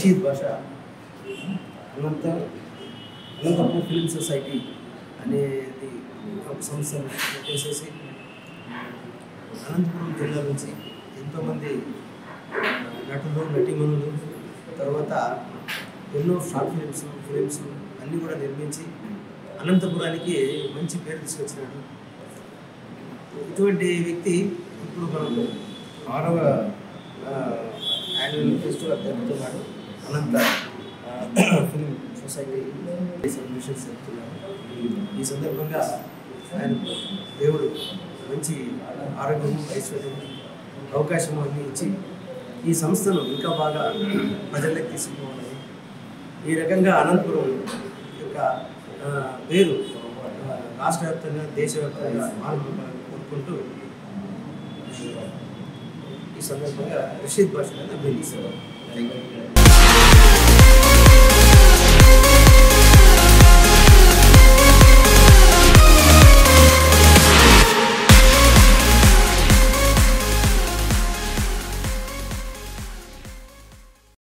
Rashid Basha Anantapur film society అనేది ఒక సంస్థను పెట్టేసేసి అనంతపురం జిల్లా నుంచి ఎంతోమంది నటులు నటీమణులు తర్వాత ఎన్నో షార్ట్ ఫిలిమ్స్ అన్నీ కూడా నిర్మించి అనంతపురానికి మంచి పేరు తీసుకొచ్చినాడు. ఇటువంటి వ్యక్తి ఇప్పుడు మనకు 6వ యాన్యువల్ ఫెస్టివల్ జరుపుతున్నాడు. అనంత ఫిల్మ్ సొసైటీ సెలబ్రేషన్స్ జరుపుతున్నాడు. ఈ సందర్భంగా ఆయన దేవుడు మంచి ఆరోగ్యము ఐశ్వర్యము అవకాశము అన్నీ ఇచ్చి ఈ సంస్థను ఇంకా బాగా ప్రజలకు తీసుకుపోవాలని ఈ రకంగా అనంతపురం యొక్క పేరు రాష్ట్ర వ్యాప్తంగా దేశవ్యాప్తంగా మారుమోగాలని కోరుకుంటూ ఈ సందర్భంగా రషీద్ బాషా అభినందిస్తున్నాను. Thank you.